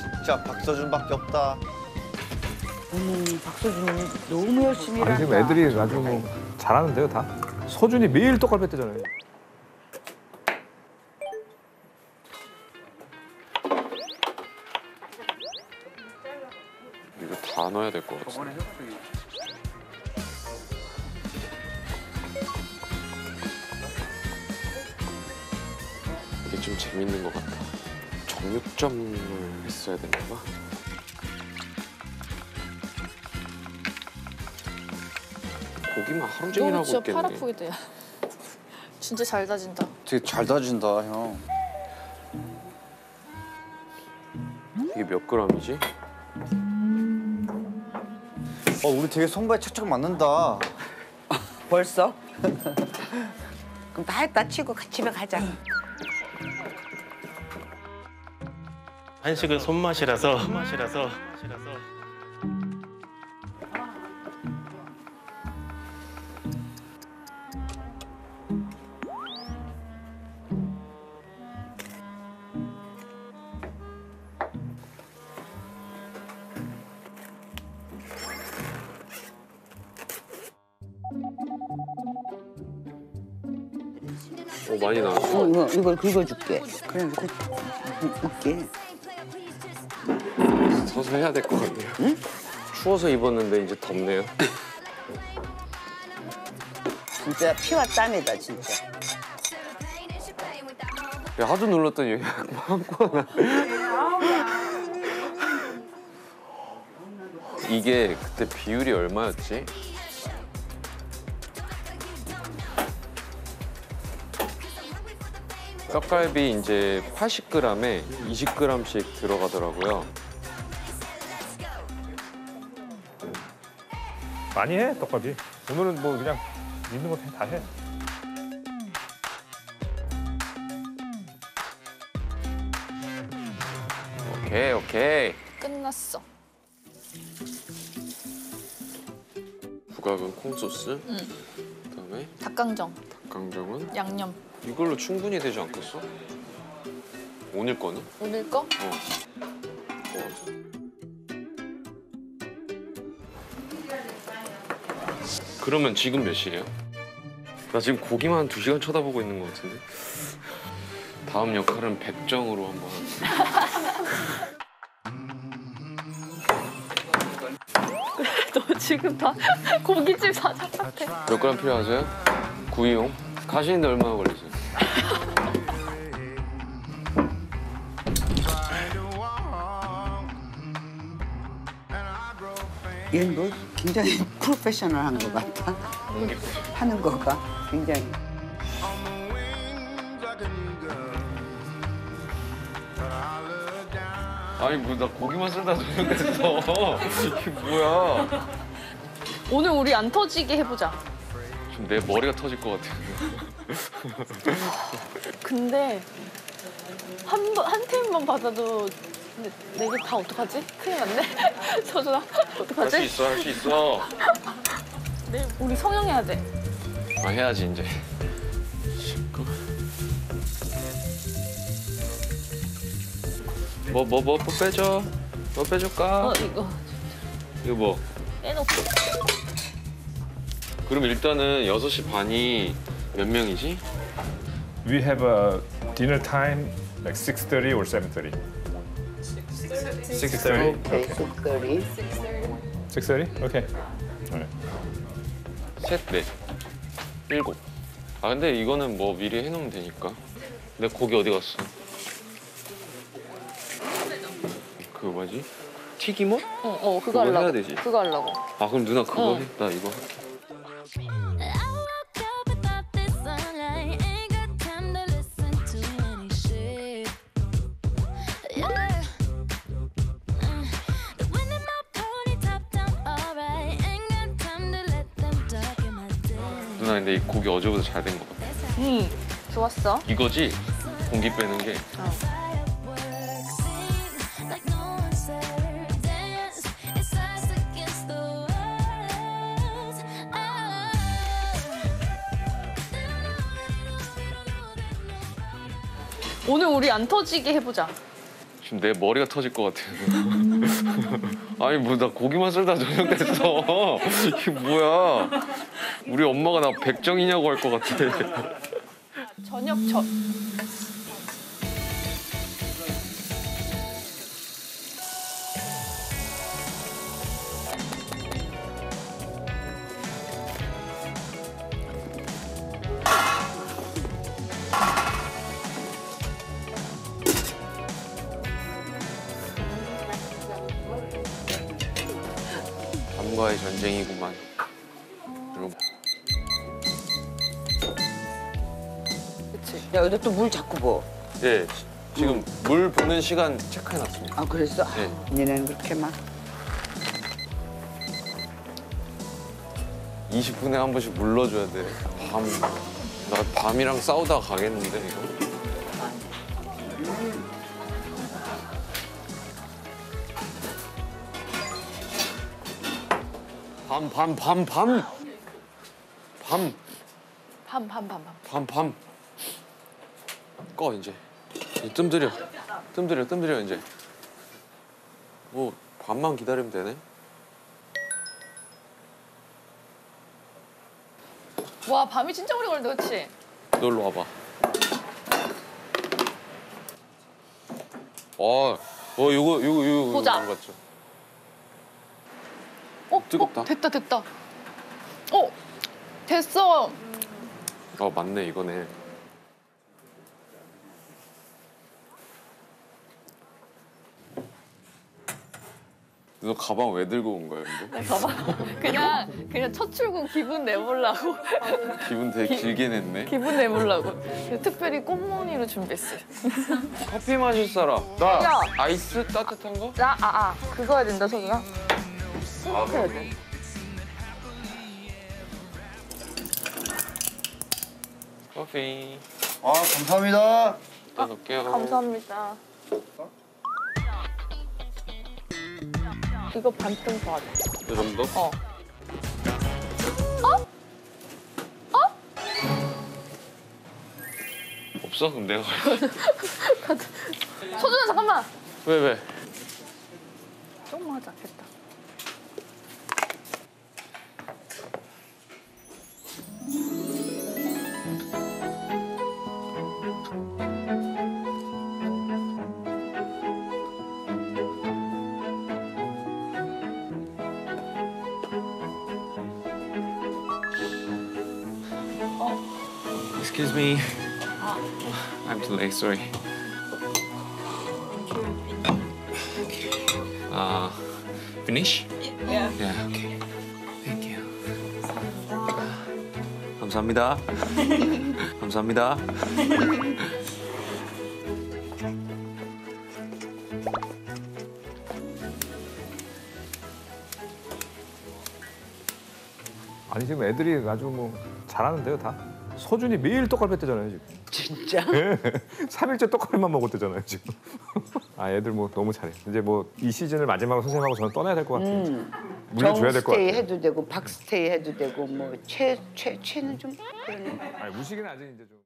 진짜 박서준밖에 없다. 박서준이 너무 열심히 일한다. 지금 애들이 아주 뭐 잘하는데요, 다. 서준이 매일 떡갈비 했대잖아요. 이거 다 넣어야 될 것 같아. 이게 좀 재밌는 것 같아. 정육점을 했어야 되나 봐. 고기만 하루 종일 너무 하고 진짜 있겠네. 팔 아프겠다. 야. 진짜 잘 다진다. 되게 잘 다진다, 형. 이게 몇 그램이지? 우리 되게 손발이 척척 맞는다. 벌써? 그럼 다 했다 치고 집에 가자. 한식은 손맛이라서. 많이 나왔어. 이걸 긁어줄게. 그래 이렇게 웃게. 서서 해야 될 것 같네요. 응? 추워서 입었는데 이제 덥네요. 진짜 피와 땀이다 진짜. 야, 하도 눌렀더니 여기 많구나. 이게 그때 비율이 얼마였지? 떡갈비 이제 80g에 20g씩 들어가더라고요. 많이 해, 떡갈비. 오늘은 뭐 그냥 있는 거 다 해. 오케이. 끝났어. 부각은 콩소스. 응. 그다음에 닭강정, 닭강정은 양념. 이걸로 충분히 되지 않겠어? 오늘 거는? 오늘 거? 그러면 지금 몇 시예요? 나 지금 고기만 한 2시간 쳐다보고 있는 것 같은데? 다음 역할은 백정으로 한번. 너 지금 다 고깃집 사장 같아. 몇 그램 필요하세요? 구이용? 가시는데 얼마나 걸리세요? 얘는 뭐 굉장히 프로페셔널한 것 같아. 하는 거가 굉장히. 아니 뭐 나 고기만 쓰다 저녁했어. 이게 뭐야? 오늘 우리 안 터지게 해보자. 좀 내 머리가 터질 것 같아. 근데 한 팀만 받아도 네 개 다 어떡하지? 큰일 났네. 서준아 어떡하지? 할 수 있어. 네, 우리 성형해야 돼. 아 해야지 이제. 뭐 빼줘. 뭐 빼줄까? 이거 이거 뭐? 빼놓고. 그럼 일단은 6시 반이 몇 명이지? We have a dinner time like 6:30 or 7:30. 6:30. 오케이, 쑥들이. 6:30? Okay. Alright. 셋, 넷, 일곱. 아 근데 이거는 뭐 미리 해놓으면 되니까. 내 고기 어디 갔어? 그거 뭐지? 튀김옷? 그거 그거 하려고. 해야 되지. 그거 하려고. 아 그럼 누나 그거 어. 해? 나 이거 할게. 누나 근데 이 고기 어제보다 잘 된 것 같아. 좋았어. 이거지? 공기 빼는 게. 오늘 우리 안 터지게 해보자. 지금 내 머리가 터질 것 같아. 아니 뭐 나 고기만 쓸다 저녁 됐어. 이게 뭐야? 우리 엄마가 나 백정이냐고 할 것 같아. 저녁 밤과의 전쟁이구만. 여러분. 그치. 야, 여기다 또 물 자꾸 부어. 예, 지금 물 부는 시간 체크해놨습니다. 아, 그랬어? 네. 니네는 그렇게 막. 20분에 한 번씩 물러줘야 돼. 나 밤이랑 싸우다가 가겠는데 이거. 밤. 꺼 이제. 뜸들여 이제. 뭐 밤만 기다리면 되네. 와 밤이 진짜 오래 걸린다 그치? 놀러 와봐. 이거 보자. 그거 같죠? 뜨겁다. 됐다. 됐어. 맞네 이거네. 너 가방 왜 들고 온 거야 근데? 봐봐. 그냥 첫 출근 기분 내보려고. 기분 되게 길게 냈네. 기분 내보려고. 특별히 꽃무늬로 준비했어요. 커피 마실 사람. 야. 아이스 따뜻한 거? 그거 해야 된다 소주가. 해야 돼. 커피. 감사합니다. 일단 넣을게요. 감사합니다. 이거 반쯤 더 하자. 이 정도? 없어? 그럼 내가 갈게. 소준아 잠깐만. 왜? 조금만 하자. 됐다. Excuse me. I'm too late. Sorry. Finish? Yeah. Yeah. Okay. Thank you. 감사합니다. 감사합니다. 아니 지금 애들이 아주 뭐 잘하는데요 다. 서준이 매일 떡갈비 했대잖아요 지금. 진짜? 3일째 떡갈비만 먹었대잖아요 지금. 애들 뭐 너무 잘해. 이제 뭐 이 시즌을 마지막으로 선생님하고 저는 떠나야 될 것 같아요. 물려줘야 될 것 정스테이 같아요. 해도 되고 박스테이 해도 되고 뭐 최는 좀 그러네. 무식이는 아직 이제 좀.